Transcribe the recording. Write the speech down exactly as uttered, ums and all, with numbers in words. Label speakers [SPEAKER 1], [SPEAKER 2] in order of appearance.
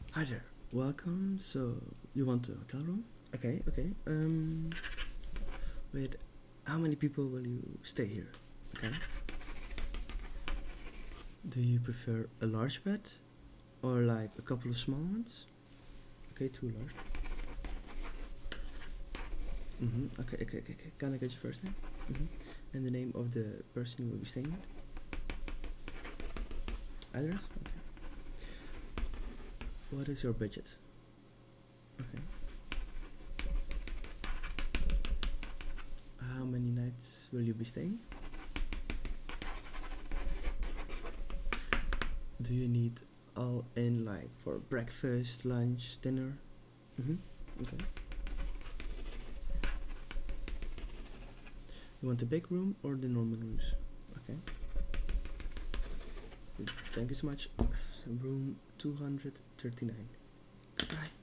[SPEAKER 1] Hi there, welcome. So you want a hotel room? Okay, okay. Um, wait, how many people will you stay here? Okay. Do you prefer a large bed or like a couple of small ones? Okay, two large. Mm-hmm. Okay, okay, okay, okay. Can I get your first name? Mm-hmm. And the name of the person you will be staying with? Address? Okay. What is your budget? Okay. How many nights will you be staying? Do you need all in like for breakfast, lunch, dinner? Mm-hmm. Okay. You want the big room or the normal rooms? Okay. Thank you so much. Room two hundred thirty-nine. Bye.